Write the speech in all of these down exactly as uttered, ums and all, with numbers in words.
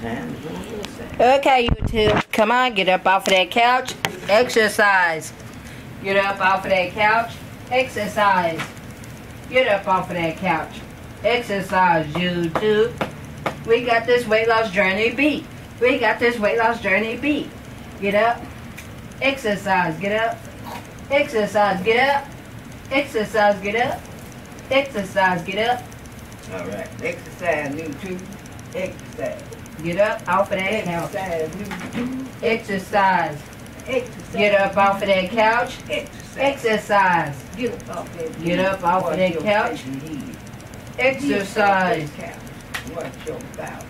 Okay, YouTube, come on, get up off of that couch, exercise. Get up off of that couch, exercise. Get up off of that couch, exercise, YouTube. We got this weight loss journey beat. We got this weight loss journey beat. Get up, exercise, get up, exercise, get up, exercise, get up, exercise, get up. All right, exercise, YouTube, exercise. Get up off of that couch. Exercise. Exercise. Get up off of that couch. Exercise. Get up off that Get up off of that couch. Exercise. Watch your mouth.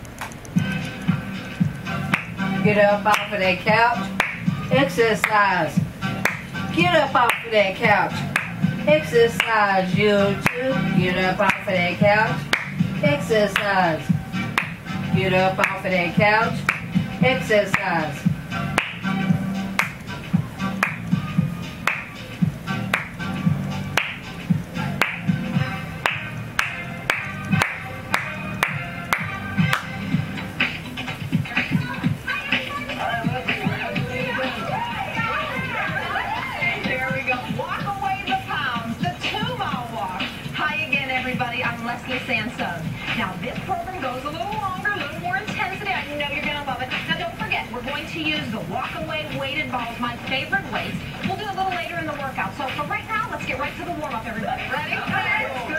Get up off of that couch. Exercise. Get up off of that couch. Exercise, YouTube. Get up off of that couch. Exercise. Get up off of that couch. Exercise. There we go. Walk away the pounds. The two-mile walk. Hi again, everybody. I'm Leslie Sansone. Now, this program goes a little longer, a little more intensity. I know you're going to love it. Now, don't forget, we're going to use the walk-away weighted balls, my favorite weights. We'll do a little later in the workout. So, for right now, let's get right to the warm-up, everybody. Ready? Good.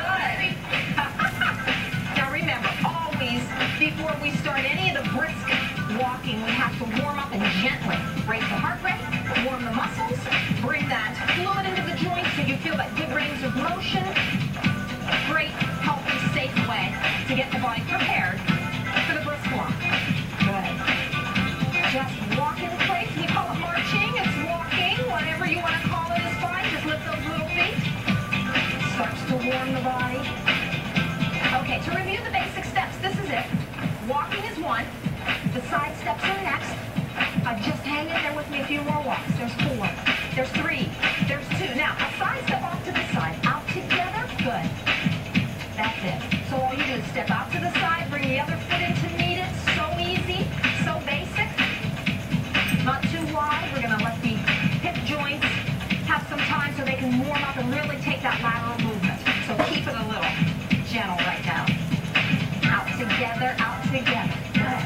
Now, remember, always, before we start any of the brisk walking, we have to warm up and gently raise the heart rate, warm the muscles, bring that fluid into the joints so you feel that good range of motion. Great, healthy, safe way to get the body prepared for the brisk walk. Good. Just walk in place. We call it marching. It's walking. Whatever you want to call it is fine. Just lift those little feet. Starts to warm the body. Okay, to review the basic steps, this is it. Walking is one. The side steps are next. Uh, just hang in there with me a few more walks. There's four. There's three. There's two. Now, a side step off to the side. Out together. Good. That's it. So all you do is step out to the side, bring the other foot in to meet it. So easy. So basic. Not too wide. We're going to let the hip joints have some time so they can warm up and really take that lateral movement. So keep it a little gentle right now. Out together. Out together. Good.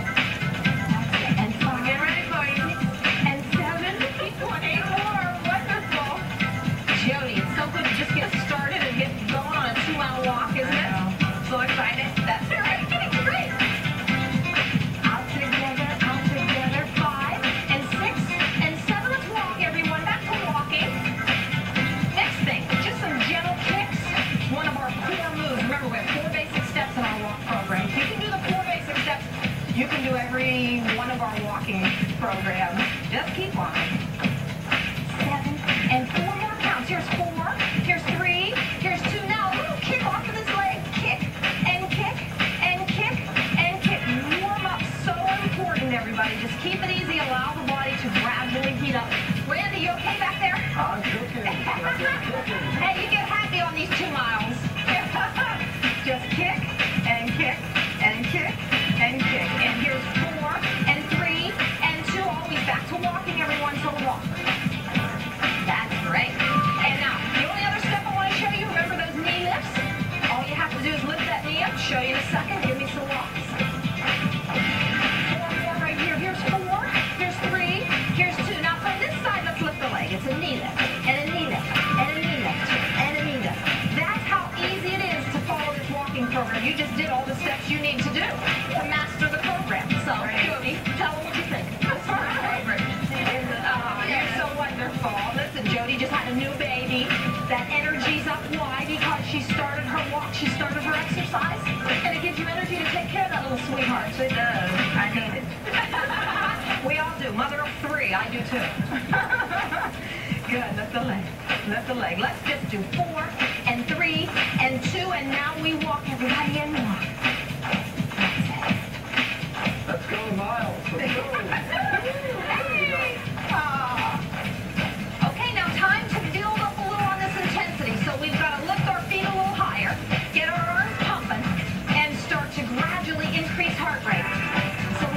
And five, get ready for you. And seven, eight more. Wonderful. Jody, it's so good to just get started and get going on a two-mile walk, isn't it? So excited. That's it, right? Getting great. Out together, out together. Five, and six, and seven. Let's walk, everyone. Back to walking. Next thing, just some gentle kicks. One of our core moves. Remember, we have four basic steps in our walk program. If you can do the four basic steps, you can do every one of our walking programs. Just keep on. Seven and four more counts. Here's four. Here's three. Here's two. Now a little kick off of this leg. Kick and kick and kick and kick. Warm up. So important, everybody. Just keep it easy. Allow the body to gradually heat up. Randy, you okay back there? I'm cooking. Hey, you get happy on these two miles. Just kick and kick and kick and kick. And here's four and three and two. Always back to walking, everyone. So walk. That's great. And now, the only other step I want to show you, remember those knee lifts? All you have to do is lift that knee up. Show you in a second. Give me some walks. Four more right here. Here's four. Here's three. Here's two. Now, from this side, let's lift the leg. It's a knee lift. And a knee lift. And a knee lift. And a knee lift. That's how easy it is to follow this walking program. You just did all the steps you need to do to master the program. So, Jody, tell them what you think. That's my favorite. Oh, you're so wonderful. Listen, Jody just had a new baby. That energy's up. Why? Because she started her walk. She started her exercise. And it gives you energy to take care of that little sweetheart. So it does. I need it. We all do. Mother of three. I do too. Good. Lift the leg. Lift the leg. Let's just do four and three and two. And now we walk everybody in walk. Let's go, Miles. Let's go. Hey. Aw. Okay, now time to build up a little on this intensity. So we've got to lift our feet a little higher, get our arms pumping, and start to gradually increase heart rate. So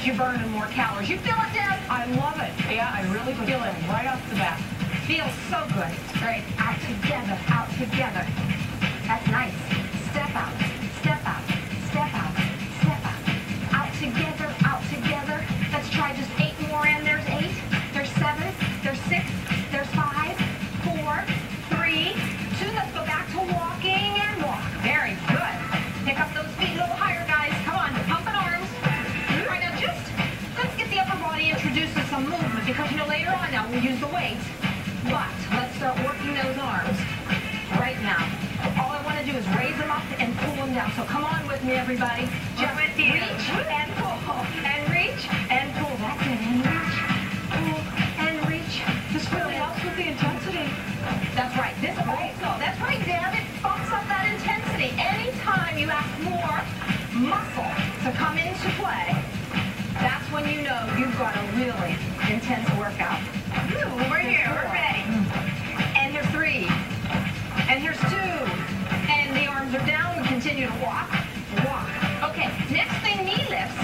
because you're burning more calories. You feel it, Deb? I love it. Yeah, I really feel it right off the bat. Feels so good. Great. Out together, out together. That's nice. Step out, step out, step out, step out. Out together, out together. Let's try just eight more, and there's eight. There's seven, there's six, there's five, four, three, two. Let's go back to walking and walk. Very good. Pick up those feet a little higher, guys. Come on, pumping arms. All right, now just, let's get the upper body introduced to some movement, because, you know, later on now we'll use the weights. But let's start working those arms right now. All I want to do is raise them up and pull them down. So come on with me, everybody. Just with you. Reach and pull, and reach and pull. That's it. And reach, pull, and reach. This really helps with the intensity. That's right. This also, that's right, Deb. It bumps up that intensity. Anytime you ask more muscle to come into play, that's when you know you've got a really intense workout. Ooh, we're here. We're ready. And here's three. And here's two. And the arms are down. We continue to walk. Walk. Okay, next thing, knee lifts.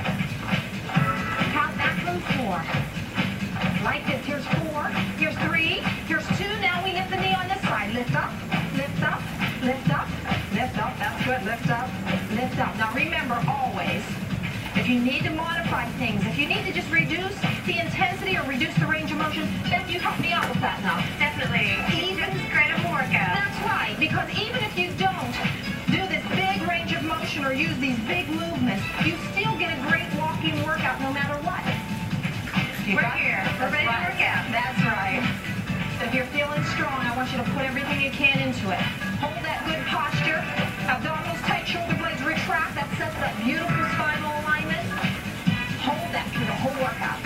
Count back from four. Like this. Here's four. Here's three. Here's two. Now we lift the knee on this side. Lift up. Lift up. Lift up. Lift up. That's good. Lift up. Lift up. Now remember, always, if you need to modify things, if you need to just reduce the intensity or reduce the range of motion, then you help me out with that now. Definitely. Even great of workout. That's right, because even if you don't do this big range of motion or use these big movements, you still get a great walking workout no matter what. You We're got it? here. We're That's ready right. to work out. That's right. So if you're feeling strong, I want you to put everything you can into it. Hold that good posture. Abdominals tight, shoulder blades retract. That sets that beautiful spinal alignment. Hold that through the whole workout.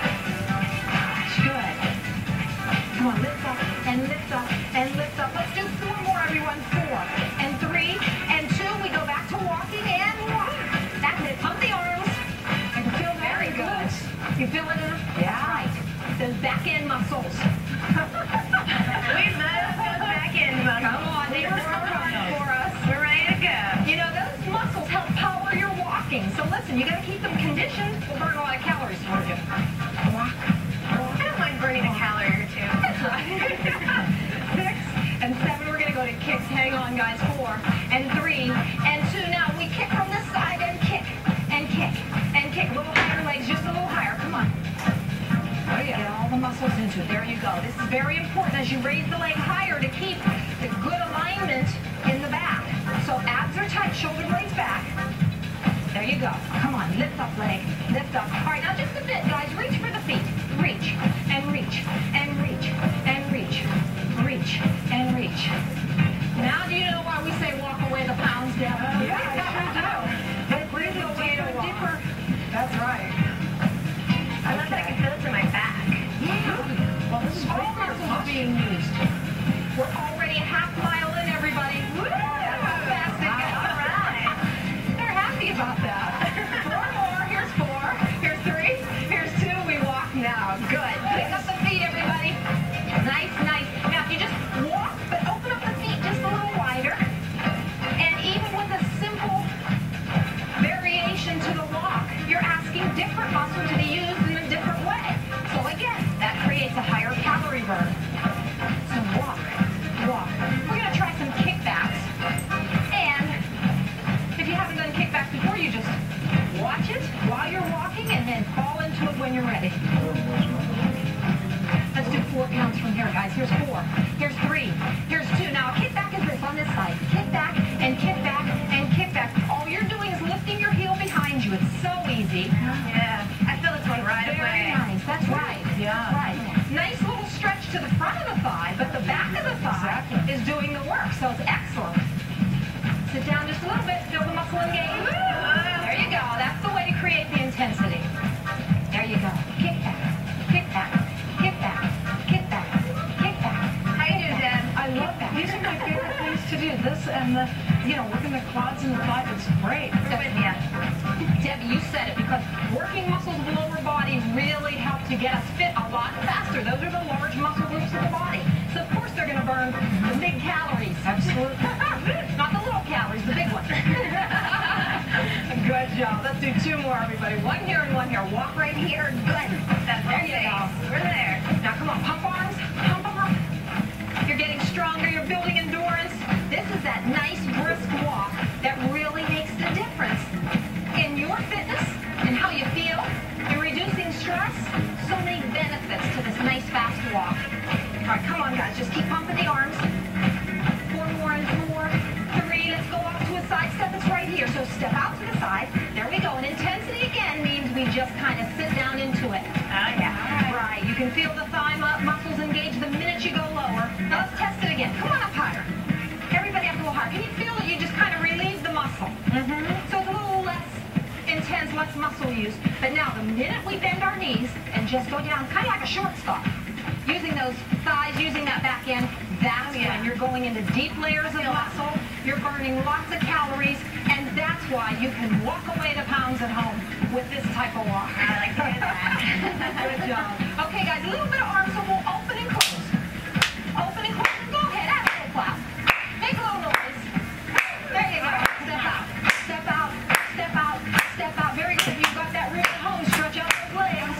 Gosh, good. Come on, lift up and lift up and lift up. Let's do four more, everyone. Four and three and two. We go back to walking and walk. That's it. Pump the arms. You can feel very good. You feel it? Yeah. Right. Those back end muscles. We love those back end muscles. Come on, they were coming for us. We're ready to go. You know, those muscles help power your walking. So listen, you got to keep them conditioned. We'll burn a lot of calories for you. Walk. I don't mind burning a calorie or two. Six and seven. We're going to go to kicks. Hang on, guys. Four and three and two. Now we kick from this side and kick and kick and kick. A little higher legs, just a little higher. Come on. There you go. Get all the muscles into it. There you go. This is very important as you raise the leg higher to keep the good alignment in the back. So abs are tight, shoulder blades back. There you go. Come on, lift up leg, lift up. All right, now just a bit, guys. Reach for the feet. Reach and reach and reach and reach, reach and reach. Now do you know why we say walk away the pounds, Deb? Yeah, I sure do. They breathe away the deeper. That's right. I love that I can feel it in my back. Well, this is all muscles are being used. We're already a half mile in, everybody. Woo! Fantastic. All right. They're happy about that. Four more. Here's four. Here's three. Here's two. We walk now. Good. Pick up the feet, everybody. Nice, nice. Now, if you just walk, but open up the feet just a little wider. And even with a simple variation to the walk, you're asking different muscles to be used in a different way. So again, that creates a higher calorie burn. So walk, walk. We're going to try some kickbacks. And if you haven't done kickbacks before, you just watch it while you're walking and then fall into it when you're ready. Let's do four counts from here, guys. Here's four. Here's three. Here's two. Now, a kickback is this on this side. Kick back and kick back and kick back. All you're doing is lifting your heel behind you. It's so easy. Yeah, I feel this one right Very away. nice. That's right. Yeah. Right. Nice little stretch to the front of the thigh, but the back of the thigh is doing the work, so it's excellent. Sit down just a little bit. Feel the muscle engage. There you go. That's the way to create the intensity. There you go. Kick back. Kick back. Kick back. Kick back. Kick back. How you doing, Deb? I love that. These are my favorite things to do. This and the, you know, working the quads and the thighs. It's great. We're with you. Debbie, you said it, because working muscles of the lower body really help to get us fit a lot faster. Those are the large muscle groups of the body. So, of course, they're going to burn the big calories. Absolutely. Not the little calories, the big ones. Good job. Let's do two more, everybody. One here and one here. here. Good. That's There you okay. go. We're there. Now come on, pump arms, pump them up. You're getting stronger, you're building endurance. This is that nice brisk walk that really makes the difference in your fitness and how you feel. You're reducing stress. So many benefits to this nice fast walk. All right, come on guys, just keep pumping the arms. Four more and four, three, let's go off to a side step. It's right here, so step out to the side. There we go, and intensity again means we just kind of sit down into it. Oh, yeah. Right, you can feel the thigh mu- muscles engage the minute you go lower. Now let's test it again. Come on up higher. Everybody up a little higher. Can you feel that you just kind of relieve the muscle? Mm-hmm. So it's a little less intense, less muscle use. But now the minute we bend our knees and just go down, kind of like a short stop, using those thighs, using that back end, that's Oh, yeah. when you're going into deep layers of muscle. You're burning lots of calories, and that's why you can walk away the pounds at home with this type of walk. I like to hear that. Good job. Okay, guys, a little bit of arms, so we'll open and close. Open and close. Go ahead, have a little clap. Make a little noise. There you go. Step out. Step out. Step out. Step out. Very good. You've got that room at home. Stretch out those legs.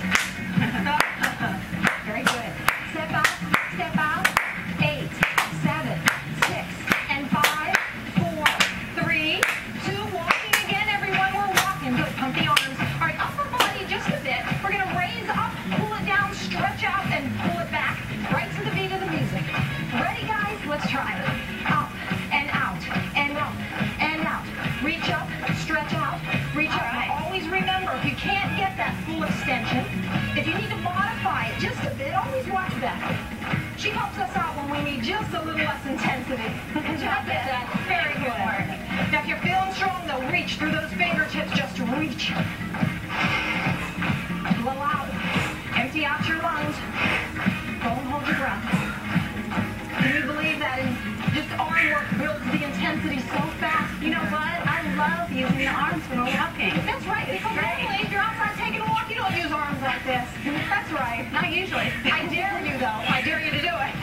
Very good. Step out. Step out. Eight, seven, six, and five, four, three, two. Walking again, everyone. We're walking. Good. Pump the arms. All right, upper body just a bit. We're going to raise up, pull it down, stretch out, and pull it back. Right to the beat of the music. Ready, guys? Let's try it. Up and out and up and out. Reach up, stretch out, reach up. Now, always remember, if you can't get that full extension, if you need to modify it just a bit, always watch that. She helps us out when we need just a little less intensity. Good job, Dad. Very good. Now, if you're feeling strong, though, reach through those fingertips. Just reach. Blow out. Empty out your lungs. Don't hold your breath. Can you believe that? And just arm work builds the intensity so fast. You know what? I love using the arms when we're walking. That's right. It's great. okay. If you're outside taking a walk, you don't use arms like this. That's right. Not usually. I dare you, though. I dare you to do it.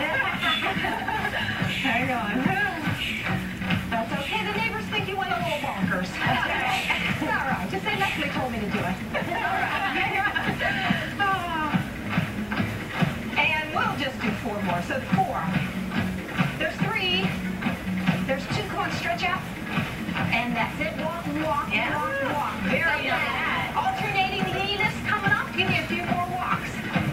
Hang on. That's okay. The neighbors think you went a little bonkers. That's all right. It's all right. Just say Leslie told me to do it. It's all right. Oh. And we'll just do four more. So four. There's three. There's two. Come on, stretch out. And that's it. Walk, walk, Yeah. walk, walk. Very Love good. that. Alternating leanness coming up. Give me a few more walks.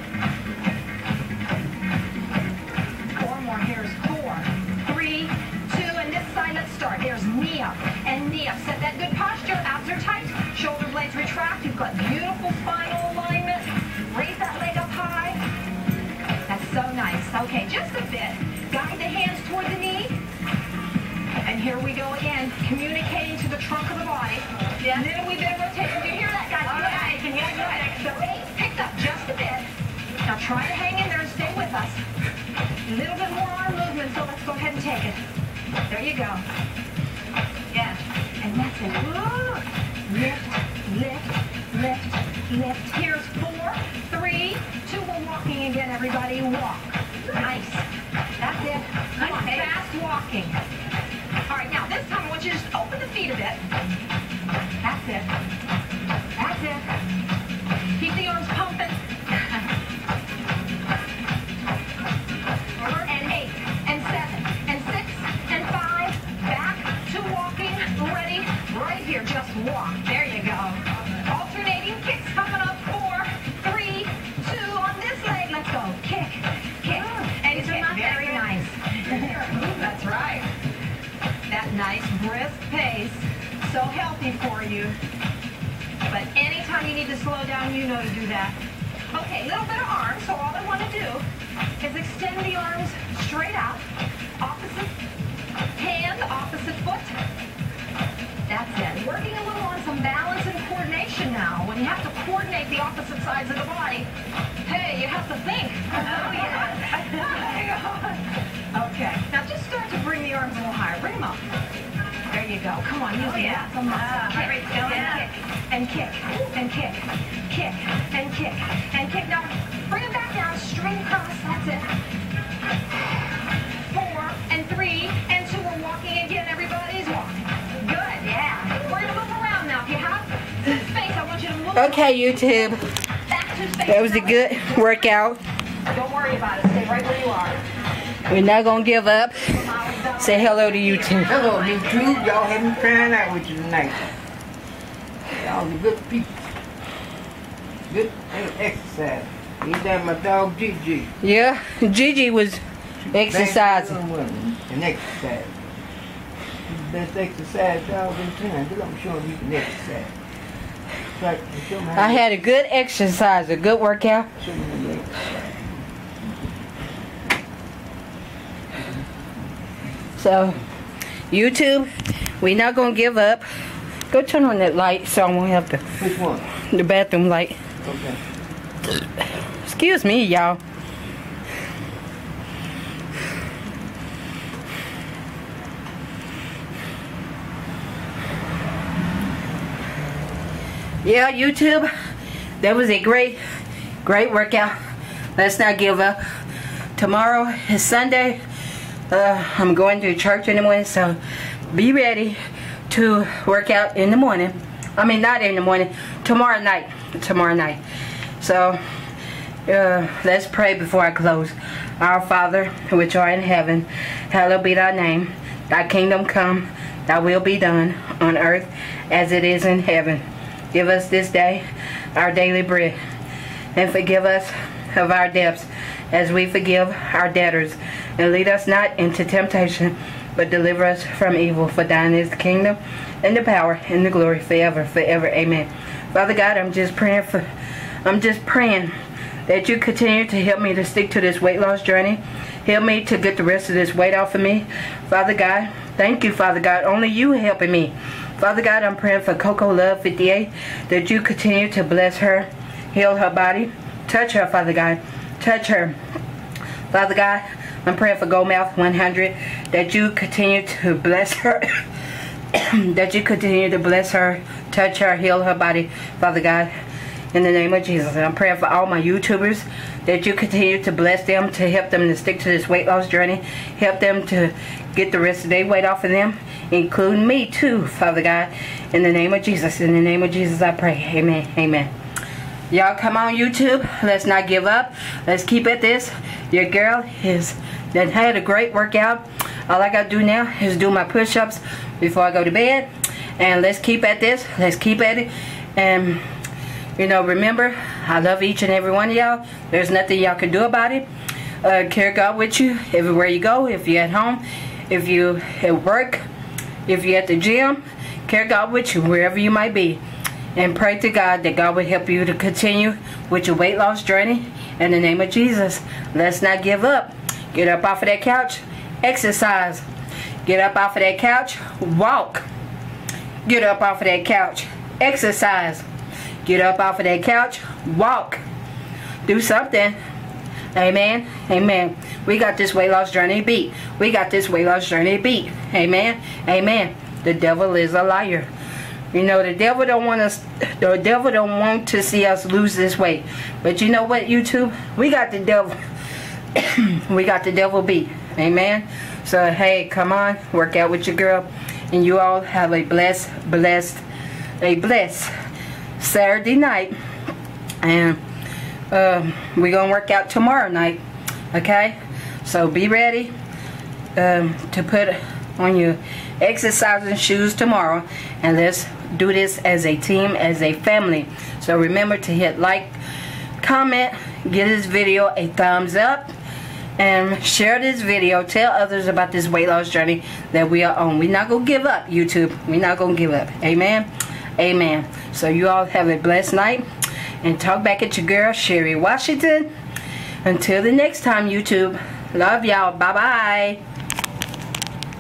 Four more. Here's four, three, two, and this side, let's start. There's knee up and knee up. Set that good posture. Abs are tight. Shoulder blades retract. You've got beautiful spinal alignment. Raise that leg up high. That's so nice. Okay, just a bit. Guide the hands toward the knee. And here we go again, communicating to the trunk of the body. Yeah. And then we bend rotation. Do you hear that, guys? All Good. right. Yeah, good. The pace picked up just a bit. Now try to hang in there and stay with us. A little bit more arm movement, so let's go ahead and take it. There you go. Yeah. And that's it. Woo. Lift, lift, lift, lift. Here's four, three, two. We're walking again, everybody. Walk. Nice. That's it. Come on, Okay. fast walking. All right, now this time I want you to just open the feet a bit. That's it. That's it. Keep the arms pumping. And eight, and seven, and six, and five. Back to walking. Ready? Right here. Just walk. There you go. Alternating kicks coming up. Four, three, two. On this leg. Let's go. Kick, kick. And these are not very nice. That's right. That nice brisk pace. So healthy for you. But anytime you need to slow down, you know to do that. Okay, little bit of arms. So all I want to do is extend the arms straight out. Opposite hand, opposite foot. That's it. Working a little on some balance and coordination now. When you have to coordinate the opposite sides of the body, hey, you have to think. Oh, yeah. Okay. Now just start to bring the arms a little higher. Bring them up. There you go. Come on, use Oh, yeah. the muscle. Ah, Kick, my rate's going and up. kick, and kick, and kick, kick, and kick, and kick. Now bring them back down. String across. That's it. Four and three and two. We're walking again. Everybody's walking. Good. Yeah. We're gonna move around now. If you have some space, I want you to move. Okay, YouTube. Back That was a good workout. Don't worry about it. Stay right where you are. We're not gonna give up. Say hello to YouTube. Hello, YouTube. Y'all have me crying out with you tonight. Y'all are good people. Good exercise. Ain't that my dog Gigi? Yeah, Gigi was exercising. And exercise. The best exercise dog in town. Look, I'm showing you can exercise. Right, show me how I had a good exercise, a good workout. show me how you exercise. So, YouTube, we're not gonna give up. Go turn on that light so I won't have to. Which one? The bathroom light. Okay. Excuse me, y'all. Yeah, YouTube, that was a great, great workout. Let's not give up. Tomorrow is Sunday. Uh, I'm going to church in the morning, so be ready to work out in the morning. I mean, not in the morning, tomorrow night. Tomorrow night. So, uh, let's pray before I close. Our Father, which art in heaven, hallowed be thy name. Thy kingdom come, thy will be done on earth as it is in heaven. Give us this day our daily bread, and forgive us of our debts as we forgive our debtors. And lead us not into temptation, but deliver us from evil. For thine is the kingdom, and the power, and the glory forever, forever. Amen. Father God, I'm just praying for, I'm just praying that you continue to help me to stick to this weight loss journey. Help me to get the rest of this weight off of me. Father God, thank you, Father God. Only you helping me. Father God, I'm praying for Coco Love fifty-eight, that you continue to bless her, heal her body, touch her, Father God, touch her. Father God, I'm praying for Goldmouth one hundred, that you continue to bless her, that you continue to bless her, touch her, heal her body, Father God, in the name of Jesus. And I'm praying for all my YouTubers, that you continue to bless them, to help them to stick to this weight loss journey, help them to get the rest of their weight off of them, including me too, Father God, in the name of Jesus. In the name of Jesus I pray. Amen. Amen. Y'all come on, YouTube. Let's not give up. Let's keep at this. Your girl is that had a great workout. All I gotta do now is do my push-ups before I go to bed. And let's keep at this. Let's keep at it. And you know, remember, I love each and every one of y'all. There's nothing y'all can do about it. Uh, carry God with you everywhere you go. If you're at home, if you at work, if you're at the gym, carry God with you wherever you might be. And pray to God that God will help you to continue with your weight loss journey. In the name of Jesus, let's not give up. Get up off of that couch, exercise. Get up off of that couch, walk. Get up off of that couch, exercise. Get up off of that couch, walk. Do something. Amen. Amen. We got this weight loss journey beat. We got this weight loss journey beat. Amen. Amen. The devil is a liar. You know, the devil don't want us, the devil don't want to see us lose this weight. But you know what, YouTube? We got the devil. We got the devil beat. Amen. So, hey, come on. Work out with your girl. And you all have a blessed, blessed, a blessed Saturday night. And um, we're going to work out tomorrow night. Okay? So, be ready um, to put on your exercising shoes tomorrow. And let's do this as a team, as a family. So remember to hit like, comment, give this video a thumbs up, and share this video. Tell others about this weight loss journey that we are on. We're not going to give up, YouTube. We're not going to give up. Amen. Amen. So you all have a blessed night. And talk back at your girl, Sherry Washington. Until the next time, YouTube. Love y'all. Bye-bye.